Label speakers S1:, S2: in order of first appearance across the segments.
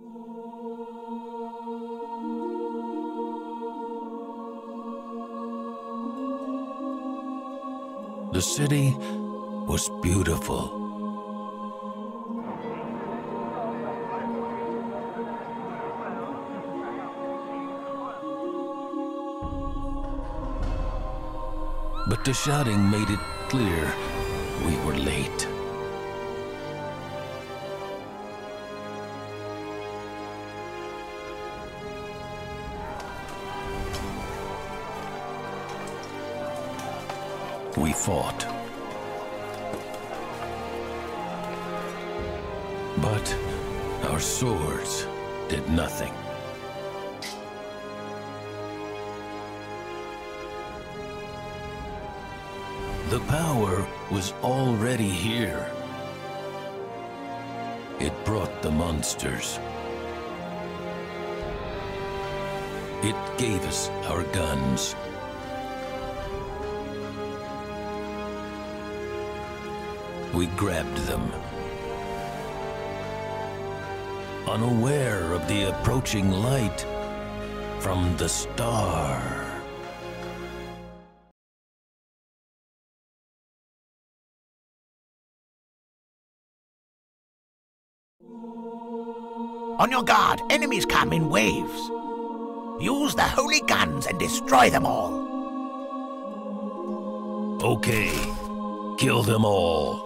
S1: The city was beautiful. But the shouting made it clear we were late. We fought. But our swords did nothing. The power was already here. It brought the monsters. It gave us our guns. We grabbed them, unaware of the approaching light from the star.
S2: On your guard, enemies come in waves. Use the holy guns and destroy them all.
S1: Okay, kill them all.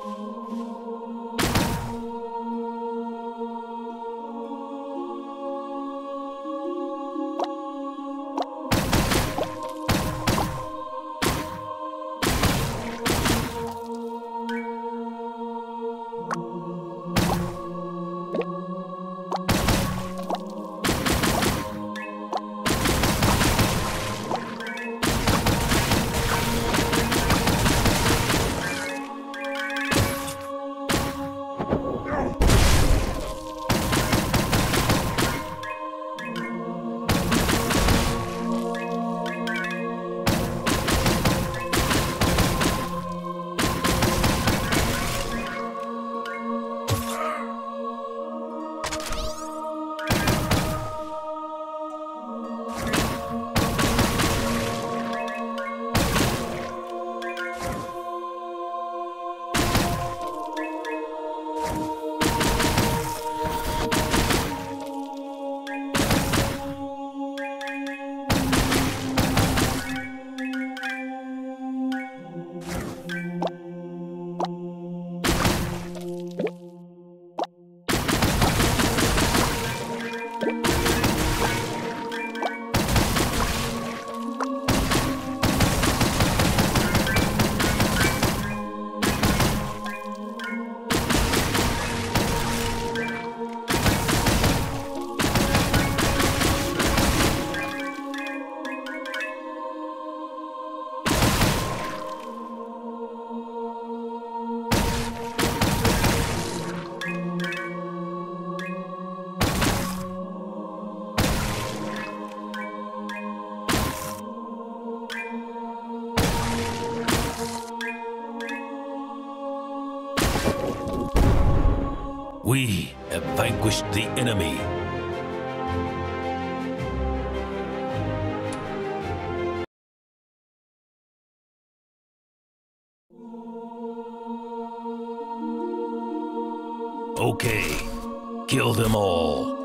S1: We have vanquished the enemy. Okay, kill them all.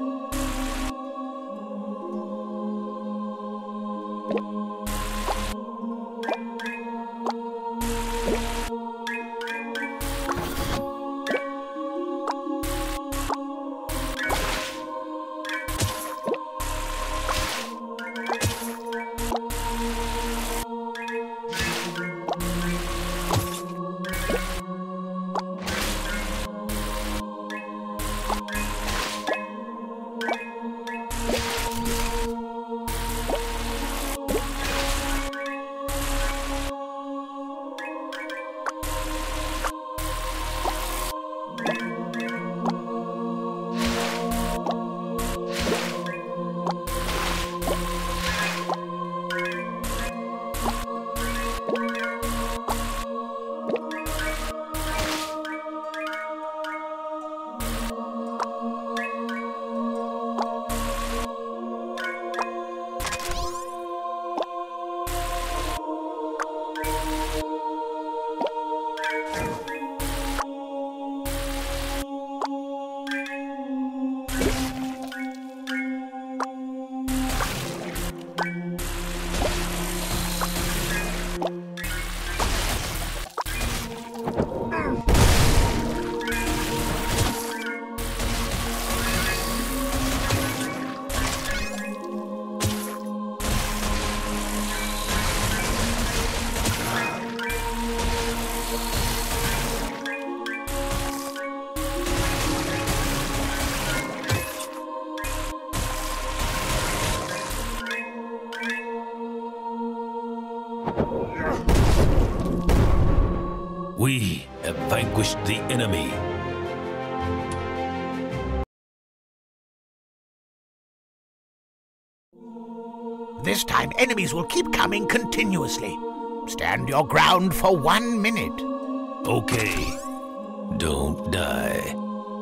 S1: We have vanquished the enemy.
S2: This time, enemies will keep coming continuously. Stand your ground for 1 minute.
S1: Okay. Don't die.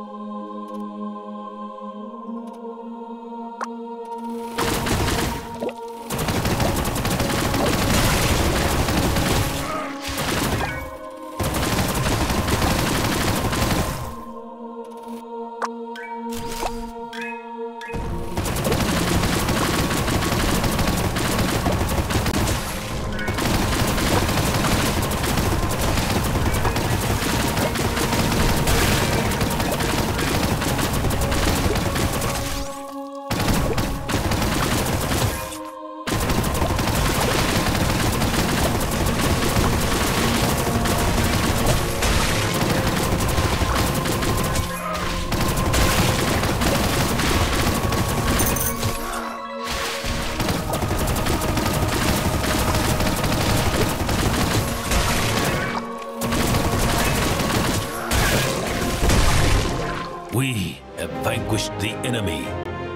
S1: We have vanquished the enemy.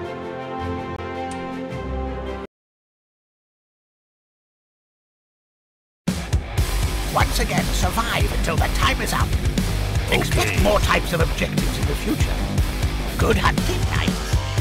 S2: Once again, survive until the time is up. Expect
S1: Okay.
S2: more types of objectives in the future. Good hunting, knights.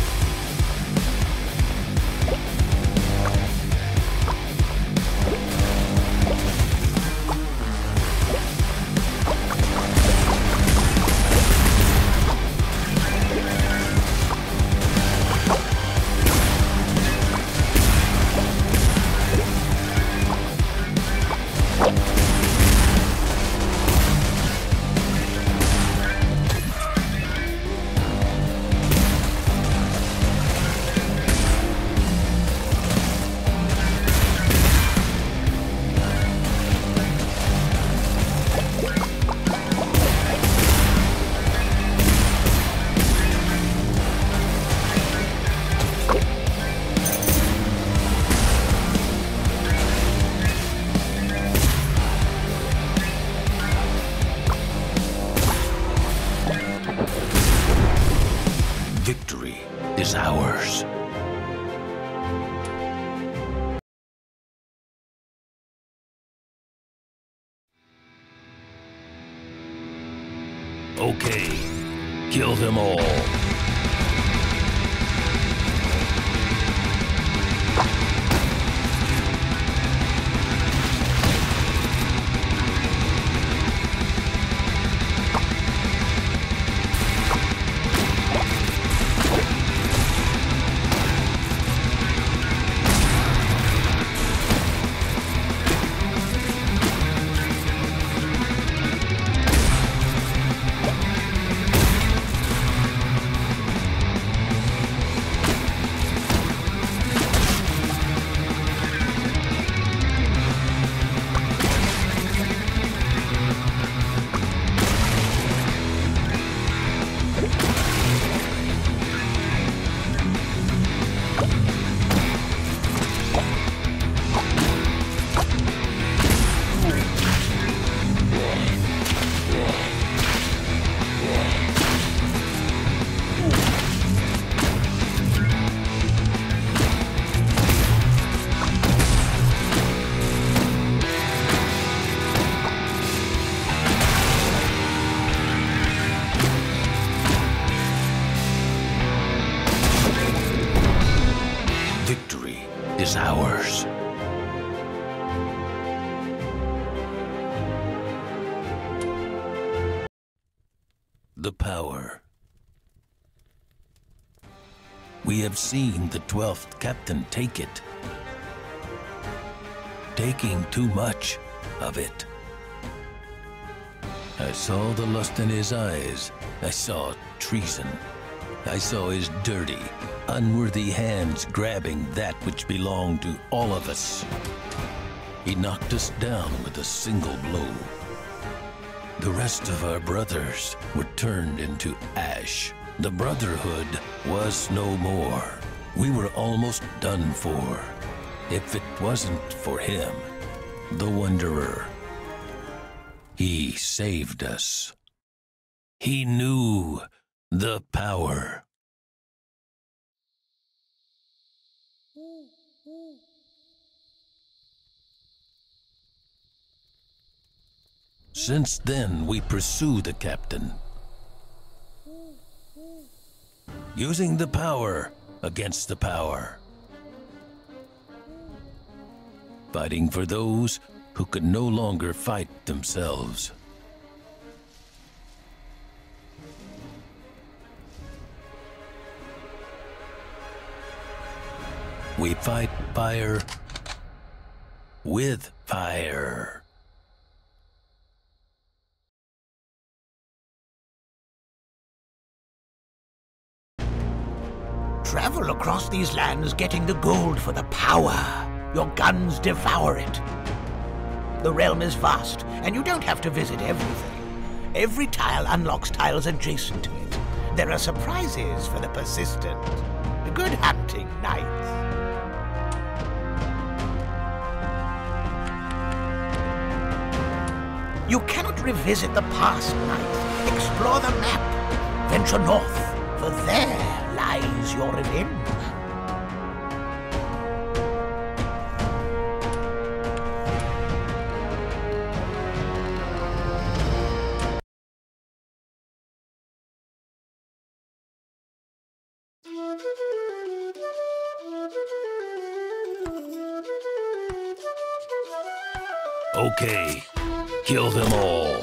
S1: Victory is ours. Okay, kill them all. Victory is ours. The power. We have seen the 12th captain take it. Taking too much of it. I saw the lust in his eyes. I saw treason. I saw his dirty, unworthy hands grabbing that which belonged to all of us. He knocked us down with a single blow. The rest of our brothers were turned into ash. The Brotherhood was no more. We were almost done for. If it wasn't for him, the Wanderer. He saved us. He knew the power. Since then, we pursue the captain, using the power against the power, fighting for those who could no longer fight themselves. We fight fire with fire.
S2: Travel across these lands getting the gold for the power. Your guns devour it. The realm is vast, and you don't have to visit everything. Every tile unlocks tiles adjacent to it. There are surprises for the persistent. Good hunting, knights. You cannot revisit the past, knights. Explore the map. Venture north, for there lies your revenge.
S1: Okay, kill them all.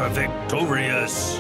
S1: are victorious!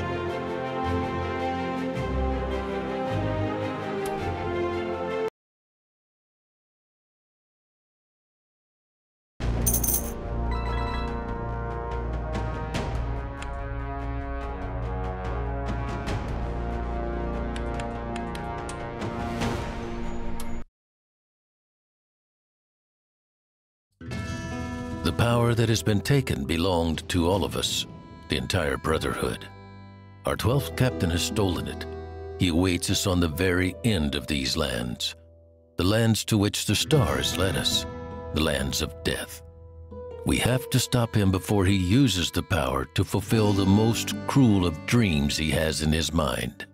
S1: The power that has been taken belonged to all of us, the entire Brotherhood. Our 12th captain has stolen it. He awaits us on the very end of these lands, the lands to which the stars led us, the lands of death. We have to stop him before he uses the power to fulfill the most cruel of dreams he has in his mind.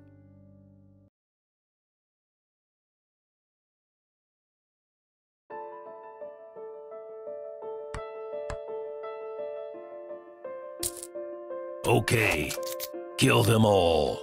S1: Okay, kill them all.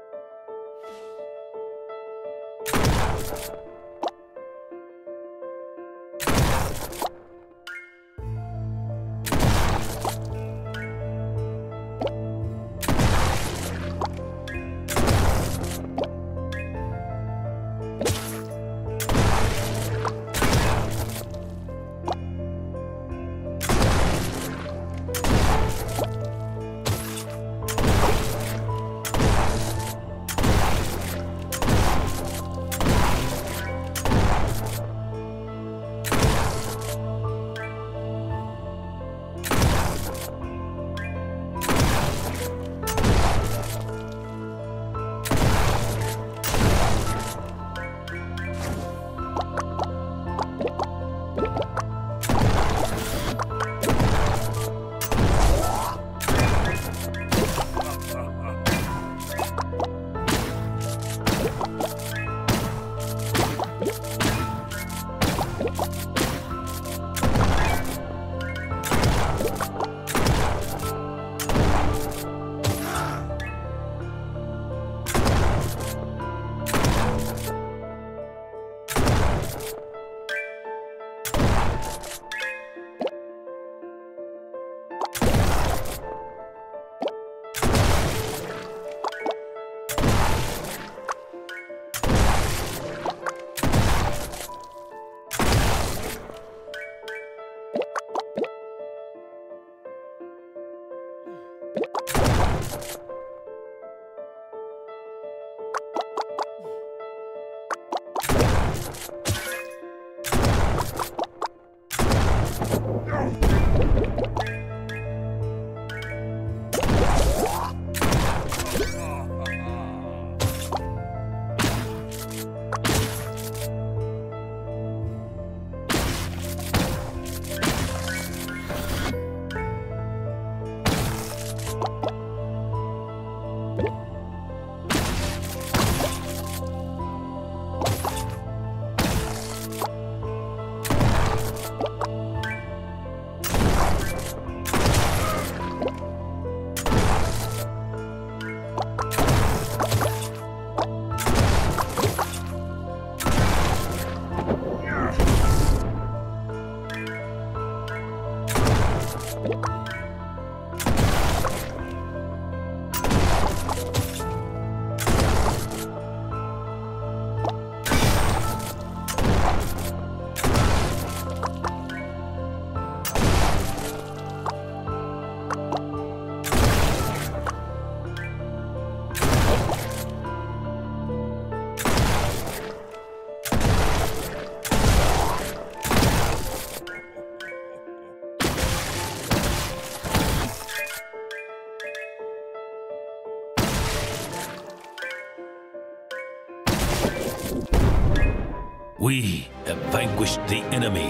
S1: We have vanquished the enemy.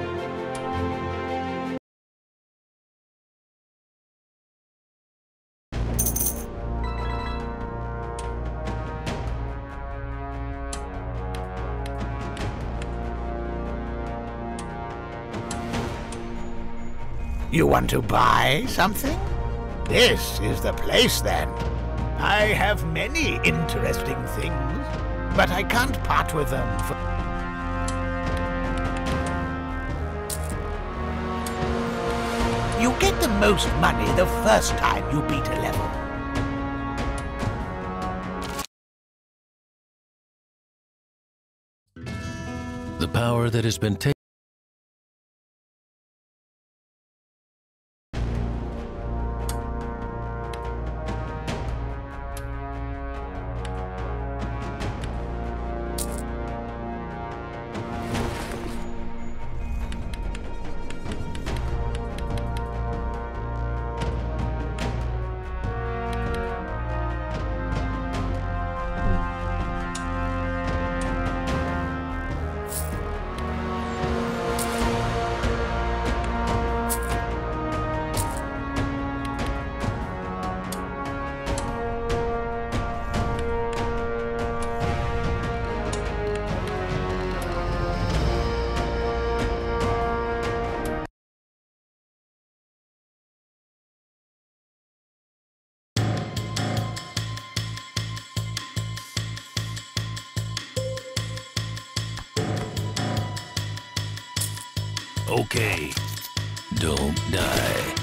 S2: You want to buy something? This is the place, then. I have many interesting things, but I can't part with them for... You get the most money the first time you beat a level.
S1: The power that has been taken. Okay, don't die.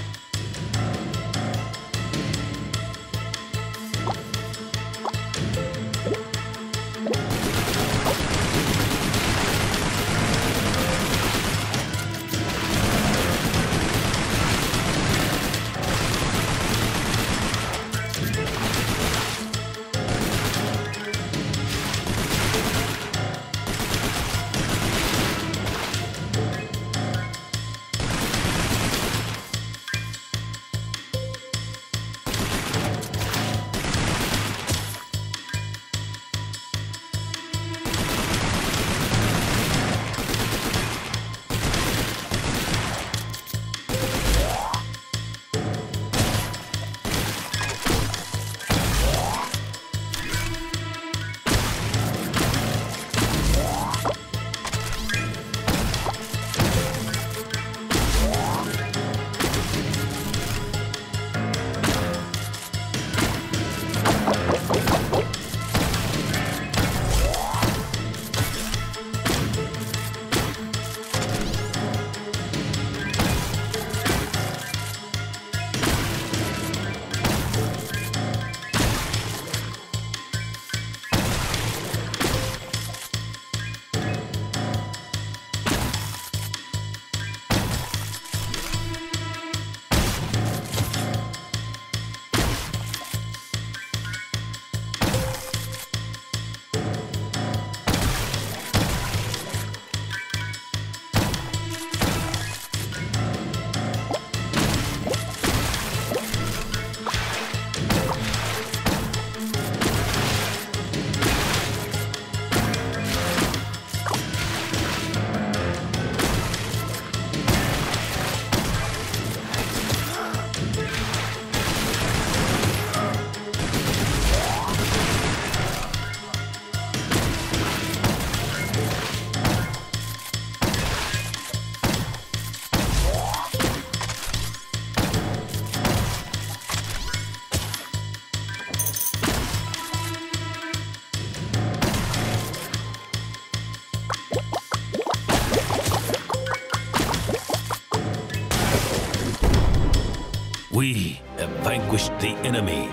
S1: We have vanquished the enemy.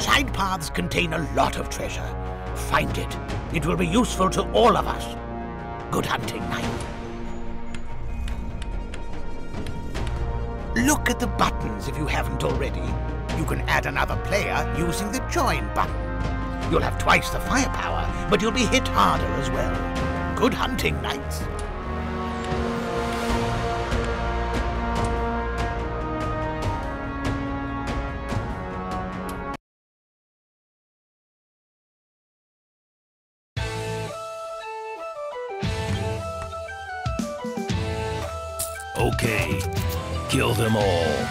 S2: side paths contain a lot of treasure. Find it. It will be useful to all of us. Good hunting, knight. Look at the buttons if you haven't already. You can add another player using the join button. You'll have twice the firepower, but you'll be hit harder as well. Good hunting, knights.
S1: Okay, kill them all.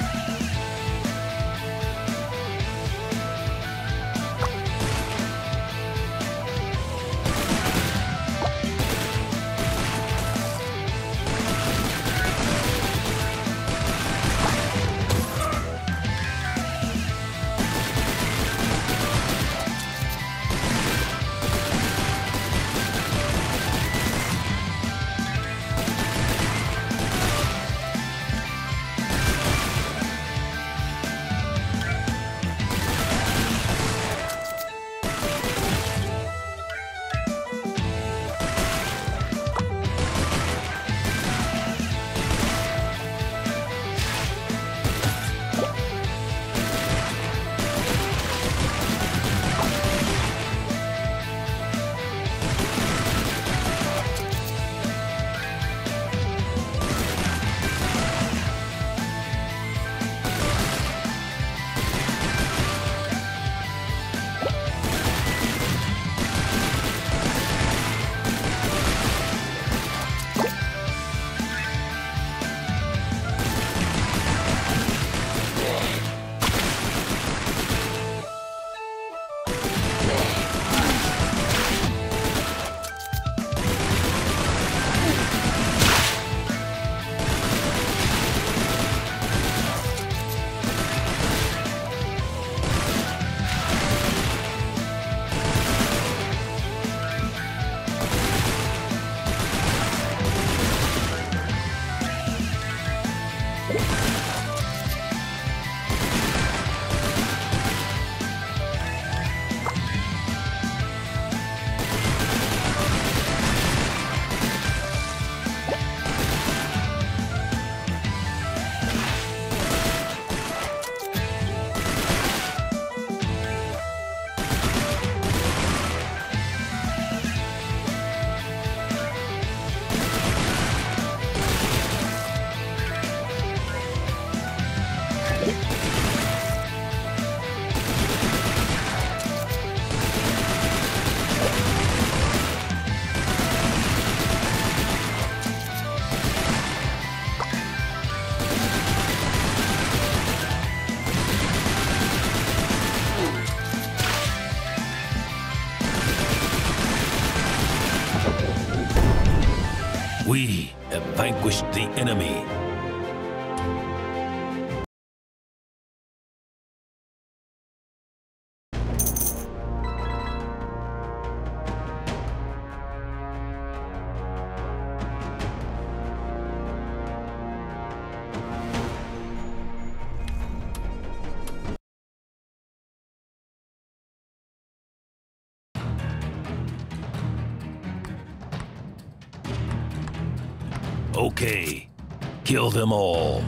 S1: We have vanquished the enemy. Okay, kill them all.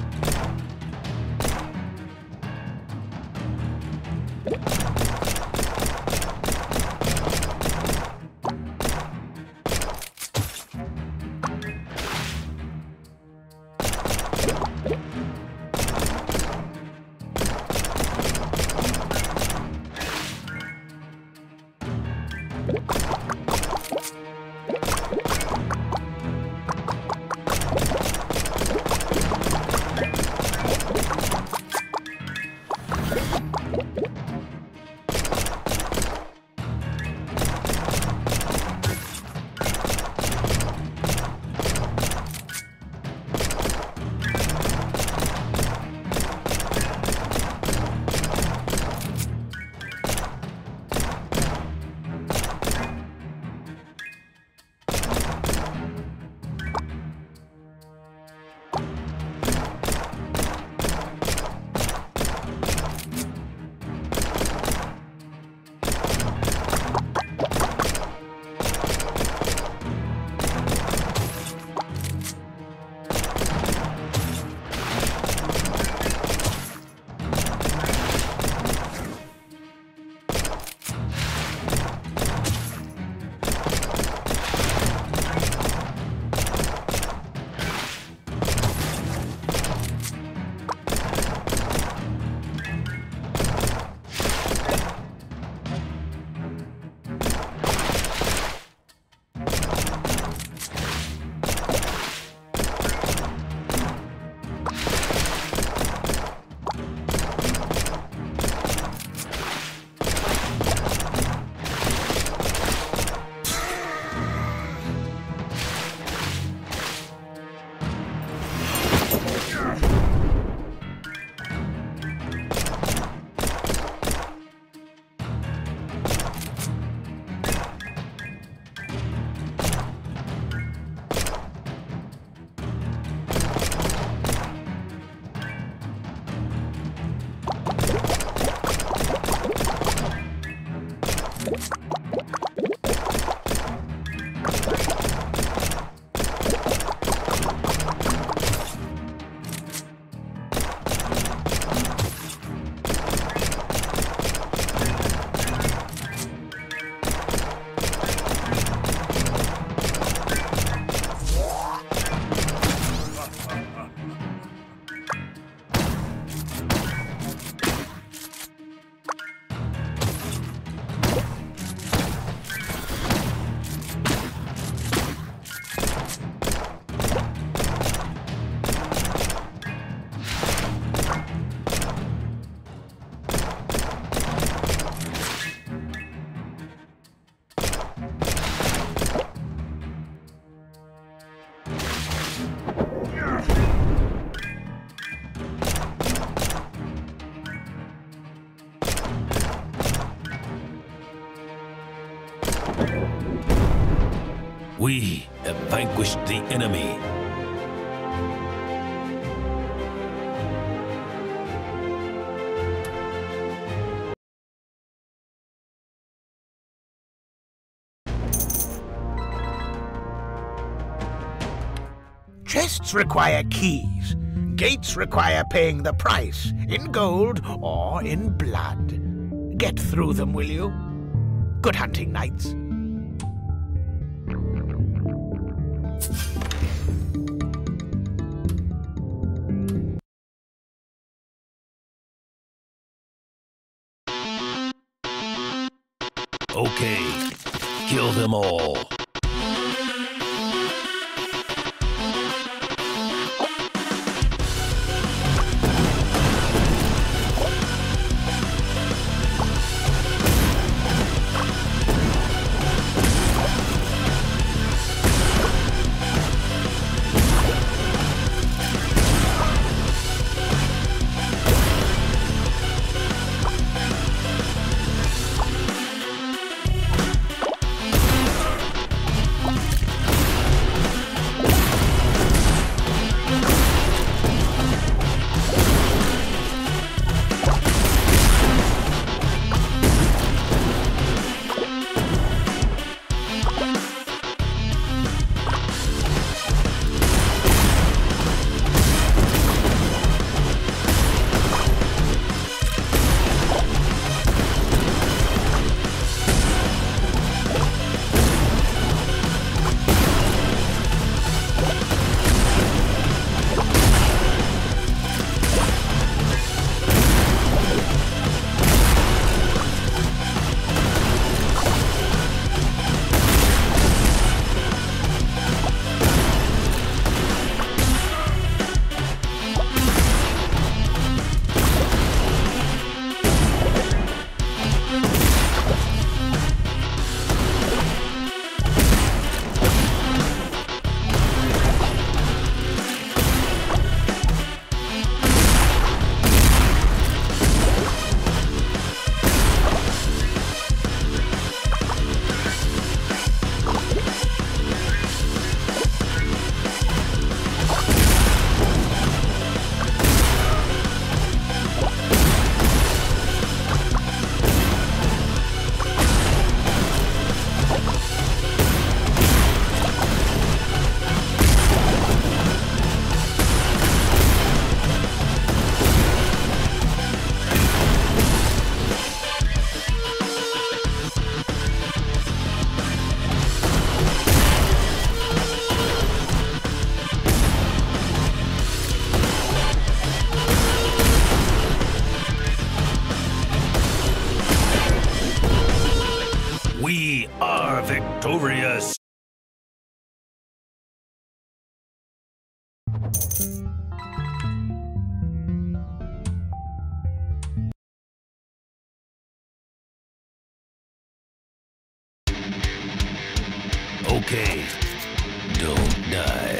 S1: We have vanquished the enemy.
S2: Chests require keys. Gates require paying the price, in gold or in blood. Get through them, will you? Good hunting, knights.
S1: Okay, kill them all. We are victorious! Okay, don't die.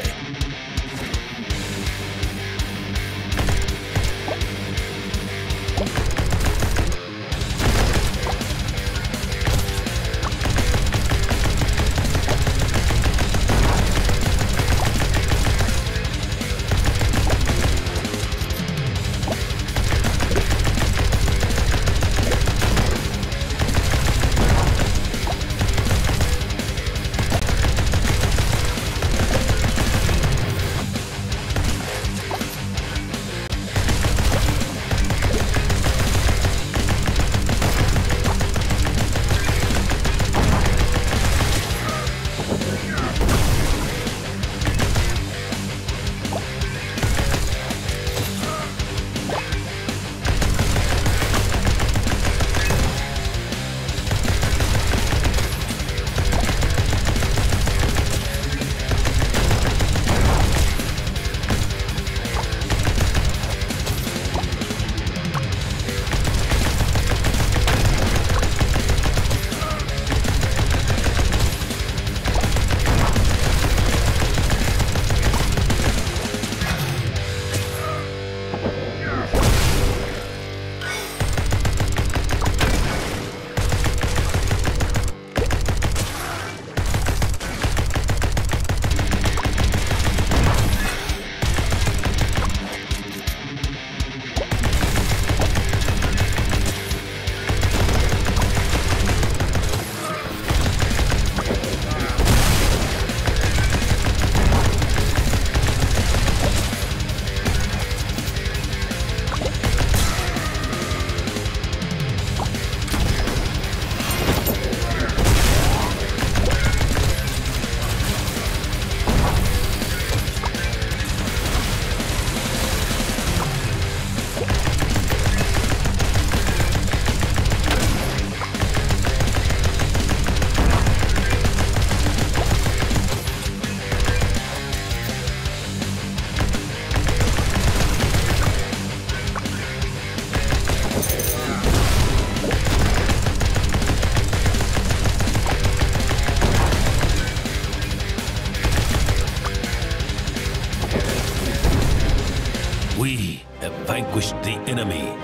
S1: We have vanquished the enemy.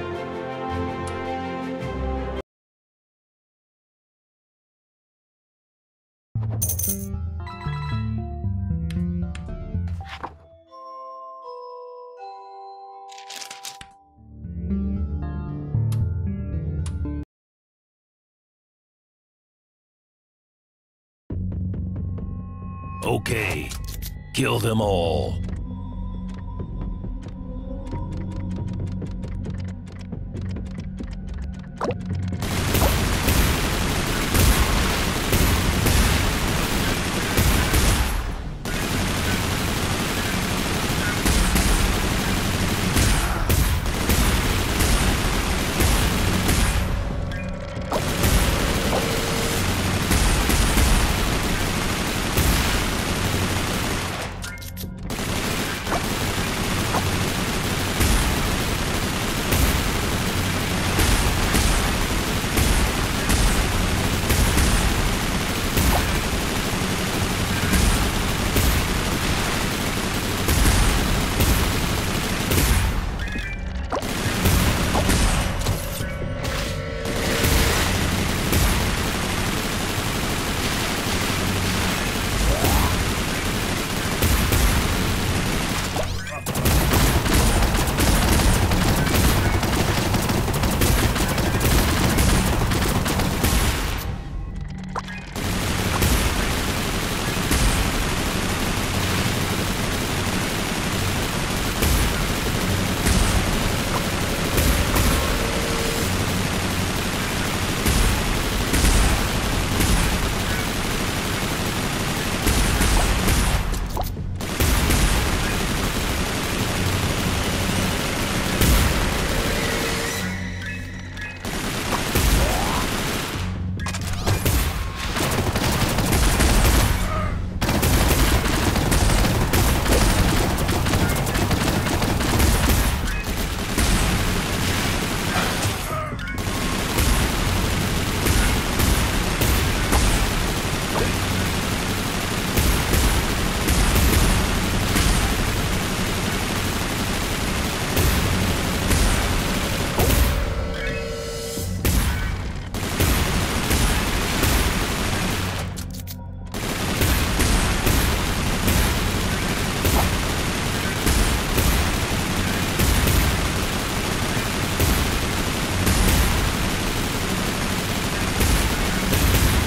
S1: Okay, kill them all.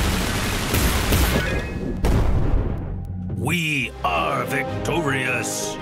S1: We are victorious!